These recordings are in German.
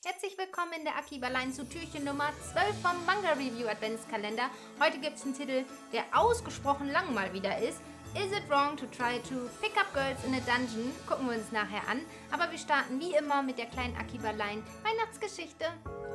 Herzlich willkommen in der Akibalein zu Türchen Nummer 12 vom Manga Review Adventskalender. Heute gibt es einen Titel, der ausgesprochen lang mal wieder ist. Is it wrong to try to pick up girls in a dungeon? Gucken wir uns nachher an. Aber wir starten wie immer mit der kleinen Akibalein Weihnachtsgeschichte.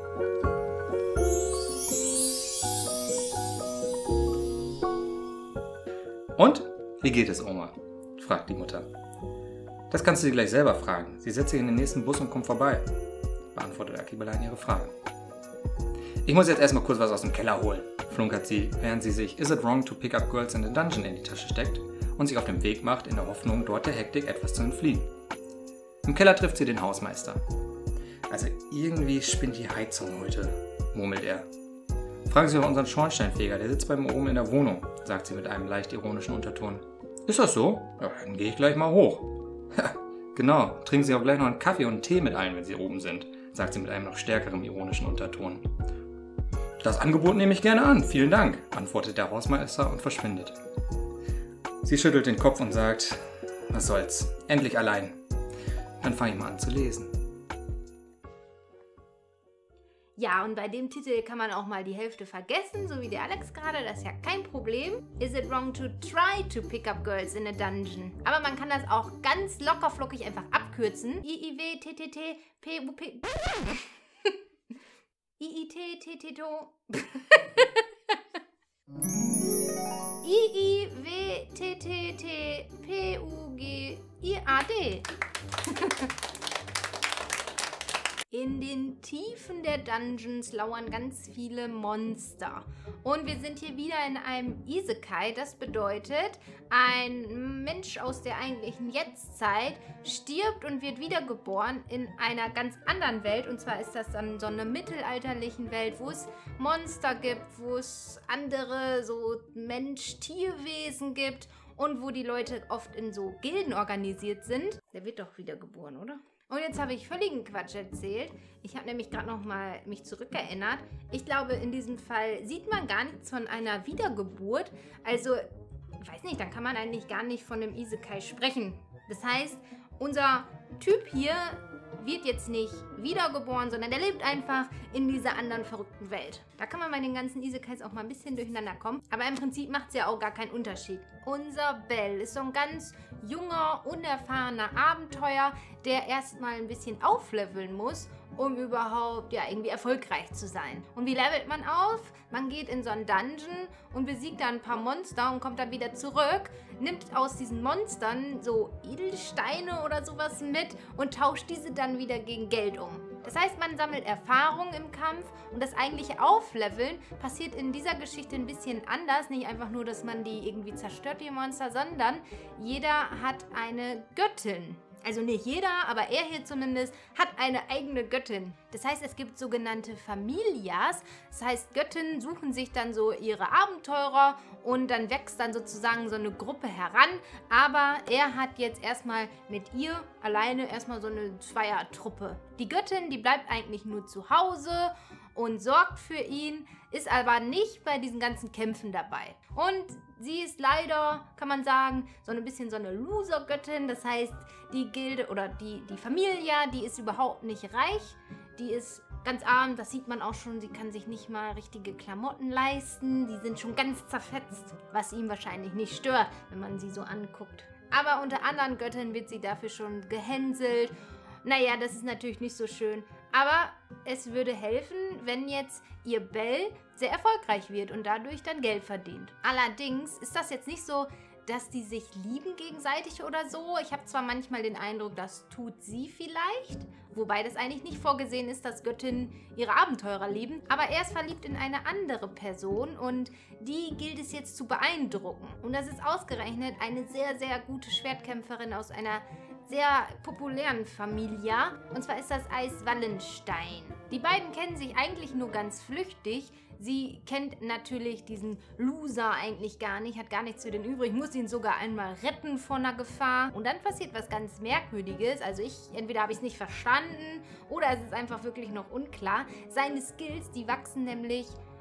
Und? Wie geht es, Oma? Fragt die Mutter. Das kannst du dir gleich selber fragen. Sie setzt sich in den nächsten Bus und kommt vorbei, beantwortet Akibalein ihre Frage. Ich muss jetzt erstmal kurz was aus dem Keller holen, flunkert sie, während sie sich Is it wrong to pick up girls in a dungeon in die Tasche steckt und sich auf den Weg macht, in der Hoffnung, dort der Hektik etwas zu entfliehen. Im Keller trifft sie den Hausmeister. Also irgendwie spinnt die Heizung heute, murmelt er. Fragen Sie auch unseren Schornsteinfeger, der sitzt bei mir oben in der Wohnung, sagt sie mit einem leicht ironischen Unterton. Ist das so? Ja, dann gehe ich gleich mal hoch. Genau, trinken Sie auch gleich noch einen Kaffee und einen Tee mit ein, wenn Sie oben sind, sagt sie mit einem noch stärkeren ironischen Unterton. Das Angebot nehme ich gerne an, vielen Dank, antwortet der Hausmeister und verschwindet. Sie schüttelt den Kopf und sagt, was soll's, endlich allein. Dann fange ich mal an zu lesen. Ja, und bei dem Titel kann man auch mal die Hälfte vergessen, so wie der Alex gerade, das ist ja kein Problem. Is it wrong to try to pick up girls in a dungeon? Aber man kann das auch ganz lockerflockig einfach abkürzen. I-I-W-T-T-T-P-U-P... I-I-T-T-T-To... I-I-W-T-T-T-P-U-G-I-A-D. In den Tiefen der Dungeons lauern ganz viele Monster. Und wir sind hier wieder in einem Isekai. Das bedeutet, ein Mensch aus der eigentlichen Jetztzeit stirbt und wird wiedergeboren in einer ganz anderen Welt. Und zwar ist das dann so eine mittelalterlichen Welt, wo es Monster gibt, wo es andere so Mensch-Tierwesen gibt und wo die Leute oft in so Gilden organisiert sind. Der wird doch wiedergeboren, oder? Und jetzt habe ich völligen Quatsch erzählt. Ich habe nämlich gerade noch mal mich zurückerinnert. Ich glaube, in diesem Fall sieht man gar nichts von einer Wiedergeburt. Also, ich weiß nicht, dann kann man eigentlich gar nicht von einem Isekai sprechen. Das heißt, unser Typ hier wird jetzt nicht wiedergeboren, sondern der lebt einfach in dieser anderen verrückten Welt. Da kann man bei den ganzen Isekais auch mal ein bisschen durcheinander kommen. Aber im Prinzip macht es ja auch gar keinen Unterschied. Unser Bell ist so ein ganz junger, unerfahrener Abenteuer, der erstmal ein bisschen aufleveln muss, um überhaupt ja irgendwie erfolgreich zu sein. Und wie levelt man auf? Man geht in so einen Dungeon und besiegt dann ein paar Monster und kommt dann wieder zurück, nimmt aus diesen Monstern so Edelsteine oder sowas mit und tauscht diese dann wieder gegen Geld um. Das heißt, man sammelt Erfahrung im Kampf und das eigentliche Aufleveln passiert in dieser Geschichte ein bisschen anders. Nicht einfach nur, dass man die irgendwie zerstört, die Monster, sondern jeder hat eine Göttin. Also nicht jeder, aber er hier zumindest hat eine eigene Göttin. Das heißt, es gibt sogenannte Familias. Das heißt, Göttinnen suchen sich dann so ihre Abenteurer und dann wächst dann sozusagen so eine Gruppe heran. Aber er hat jetzt erstmal mit ihr alleine erstmal so eine Zweiertruppe. Die Göttin, die bleibt eigentlich nur zu Hause und sorgt für ihn, ist aber nicht bei diesen ganzen Kämpfen dabei. Und sie ist leider, kann man sagen, so ein bisschen so eine Loser-Göttin. Das heißt, die Gilde oder die Familia, die ist überhaupt nicht reich. Die ist ganz arm, das sieht man auch schon. Sie kann sich nicht mal richtige Klamotten leisten. Die sind schon ganz zerfetzt, was ihm wahrscheinlich nicht stört, wenn man sie so anguckt. Aber unter anderen Göttinnen wird sie dafür schon gehänselt. Naja, das ist natürlich nicht so schön. Aber es würde helfen, wenn jetzt ihr Bell sehr erfolgreich wird und dadurch dann Geld verdient. Allerdings ist das jetzt nicht so, dass die sich lieben gegenseitig oder so. Ich habe zwar manchmal den Eindruck, das tut sie vielleicht, wobei das eigentlich nicht vorgesehen ist, dass Göttinnen ihre Abenteurer lieben. Aber er ist verliebt in eine andere Person und die gilt es jetzt zu beeindrucken. Und das ist ausgerechnet eine sehr, sehr gute Schwertkämpferin aus einer sehr populären Familie. Und zwar ist das Eis Wallenstein. Die beiden kennen sich eigentlich nur ganz flüchtig. Sie kennt natürlich diesen Loser eigentlich gar nicht, hat gar nichts für den übrig, muss ihn sogar einmal retten vor einer Gefahr. Und dann passiert was ganz Merkwürdiges. Also entweder habe ich es nicht verstanden oder es ist einfach wirklich noch unklar. Seine Skills, die wachsen nämlich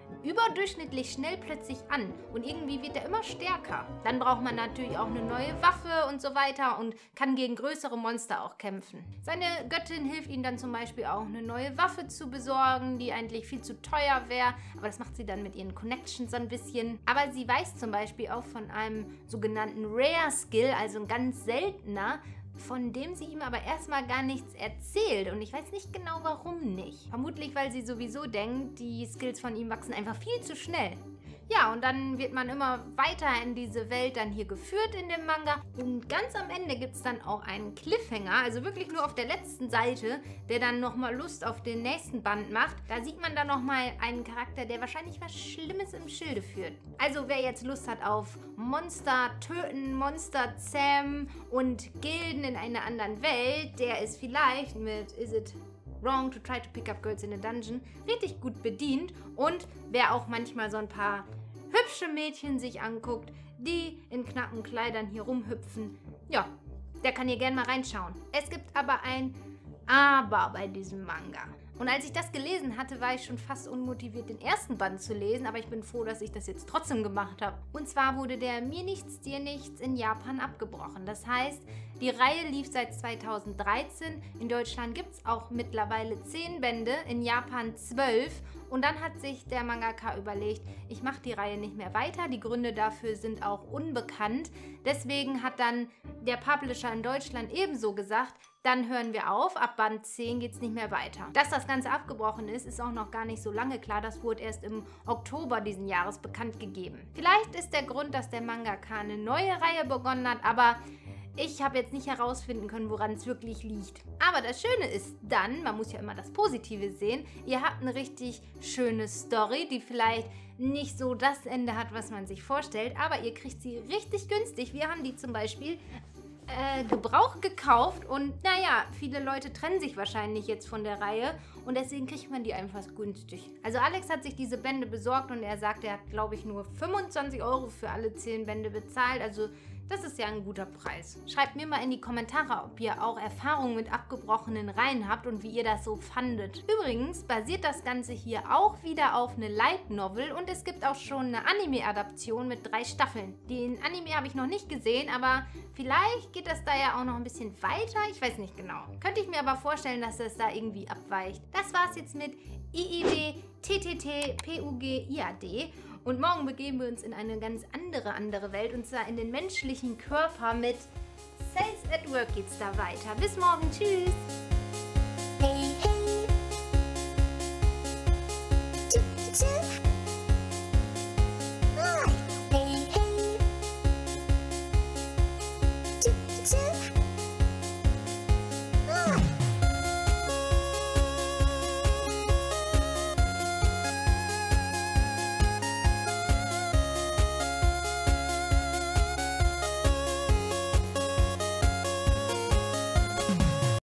überdurchschnittlich schnell plötzlich an und irgendwie wird er immer stärker. Dann braucht man natürlich auch eine neue Waffe und so weiter und kann gegen größere Monster auch kämpfen. Seine Göttin hilft ihm dann zum Beispiel auch eine neue Waffe zu besorgen, die eigentlich viel zu teuer wäre, aber das macht sie dann mit ihren Connections ein bisschen. Aber sie weiß zum Beispiel auch von einem sogenannten Rare Skill, also ein ganz seltener, von dem sie ihm aber erstmal gar nichts erzählt. Und ich weiß nicht genau, warum nicht. Vermutlich, weil sie sowieso denkt, die Skills von ihm wachsen einfach viel zu schnell. Ja, und dann wird man immer weiter in diese Welt dann hier geführt in dem Manga. Und ganz am Ende gibt es dann auch einen Cliffhanger, also wirklich nur auf der letzten Seite, der dann nochmal Lust auf den nächsten Band macht. Da sieht man dann nochmal einen Charakter, der wahrscheinlich was Schlimmes im Schilde führt. Also wer jetzt Lust hat auf Monster töten, Monster zähmen und Gilden in einer anderen Welt, der ist vielleicht mit Is It Wrong to Try to Pick Up Girls in a Dungeon richtig gut bedient. Und wer auch manchmal so ein paar hübsche Mädchen sich anguckt, die in knappen Kleidern hier rumhüpfen, ja, der kann hier gerne mal reinschauen. Es gibt aber ein Aber bei diesem Manga. Und als ich das gelesen hatte, war ich schon fast unmotiviert, den ersten Band zu lesen, aber ich bin froh, dass ich das jetzt trotzdem gemacht habe. Und zwar wurde der Mir nichts, dir nichts in Japan abgebrochen. Das heißt, die Reihe lief seit 2013. In Deutschland gibt es auch mittlerweile 10 Bände, in Japan 12. Und dann hat sich der Mangaka überlegt, ich mache die Reihe nicht mehr weiter. Die Gründe dafür sind auch unbekannt. Deswegen hat dann der Publisher in Deutschland ebenso gesagt, dann hören wir auf, ab Band 10 geht es nicht mehr weiter. Dass das Ganze abgebrochen ist, ist auch noch gar nicht so lange klar. Das wurde erst im Oktober diesen Jahres bekannt gegeben. Vielleicht ist der Grund, dass der Mangaka eine neue Reihe begonnen hat, aber ich habe jetzt nicht herausfinden können, woran es wirklich liegt. Aber das Schöne ist dann, man muss ja immer das Positive sehen, ihr habt eine richtig schöne Story, die vielleicht nicht so das Ende hat, was man sich vorstellt, aber ihr kriegt sie richtig günstig. Wir haben die zum Beispiel gebraucht gekauft und naja, viele Leute trennen sich wahrscheinlich jetzt von der Reihe und deswegen kriegt man die einfach günstig. Also Alex hat sich diese Bände besorgt und er sagt, er hat glaube ich nur 25 € für alle 10 Bände bezahlt, also das ist ja ein guter Preis. Schreibt mir mal in die Kommentare, ob ihr auch Erfahrungen mit abgebrochenen Reihen habt und wie ihr das so fandet. Übrigens basiert das Ganze hier auch wieder auf eine Light Novel und es gibt auch schon eine Anime-Adaption mit 3 Staffeln. Den Anime habe ich noch nicht gesehen, aber vielleicht geht das da ja auch noch ein bisschen weiter. Ich weiß nicht genau. Könnte ich mir aber vorstellen, dass das da irgendwie abweicht. Das war's jetzt mit IID, TTT, PUG, IAD. Und morgen begeben wir uns in eine ganz andere Welt, und zwar in den menschlichen Körper. Mit Sales at Work geht's da weiter. Bis morgen, tschüss! Hey, hey.